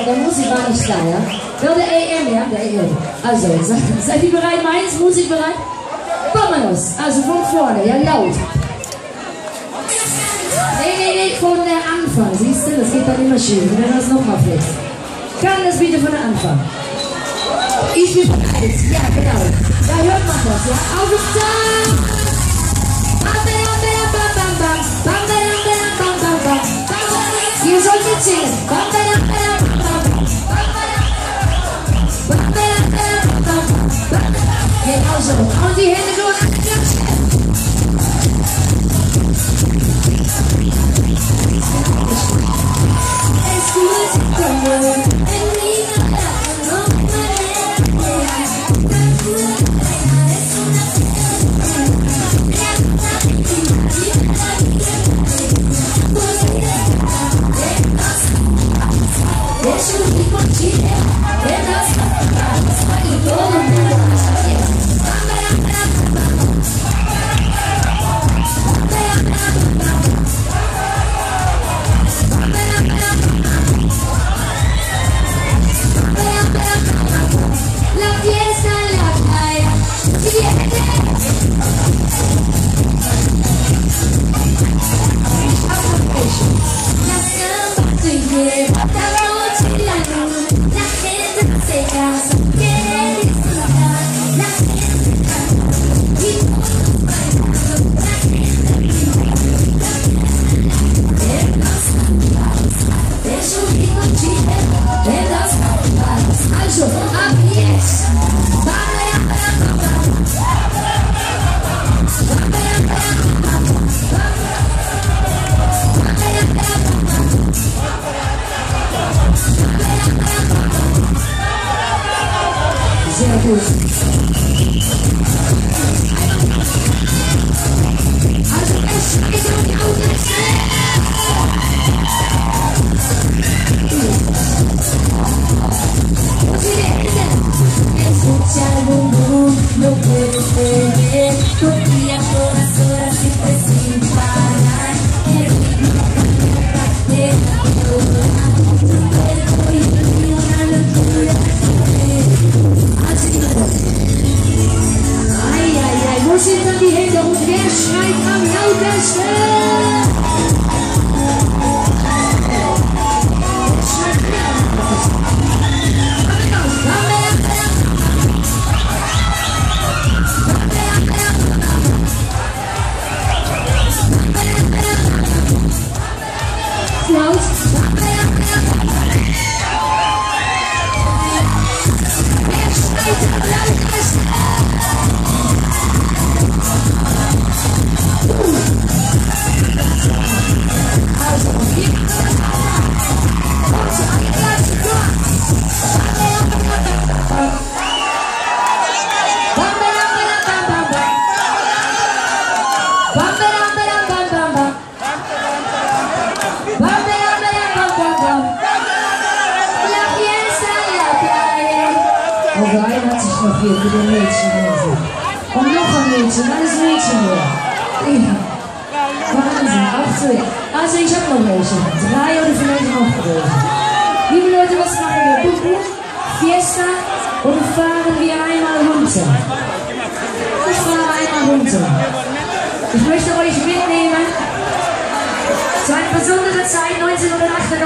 der Musik war nicht da, ja? Wel de EM, ja? Der EM. Also, seid ihr bereit? Mainz, Musik bereit? Vamonos! Also von vorne, ja, laut. Nee, von der Anfang, siehst du? Das geht dann immer schön. Wir werden das nochmal flex. Kann das bitte von der Anfang? Ich bin bereit. Ja, genau. Da hört man das, ja? Auf den Tag! Ihr sollt jetzt singen. Genau so. Und die Hände durch. Sehr gut. Also es ist um die Augen. Escucha el boom boom, no puedes perder. Con días, horas, horas, siempre sin parar. El ritmo de tu cuerpo y una locura. Ai, wo sind dann die Hände und wer schreit am lautesten? Also einer hat sich noch hier für den Mädchen gesehen. Und noch ein Mädchen, alles Mädchen hier. Ja. Wahnsinn, auch so. Also ich habe noch welche. 3 oder vielleicht noch welche. Liebe Leute, was machen wir? Bubu, Fiesta und fahren wir einmal runter. Ich fahre einmal runter. Ich möchte euch mitnehmen zu einer besonderen Zeit 1988.